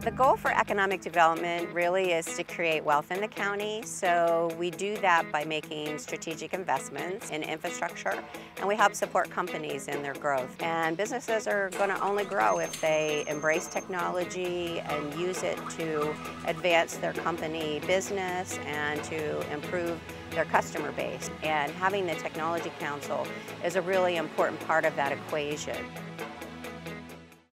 The goal for economic development really is to create wealth in the county. So we do that by making strategic investments in infrastructure, and we help support companies in their growth. And businesses are going to only grow if they embrace technology and use it to advance their company business and to improve their customer base. And having the Technology Council is a really important part of that equation.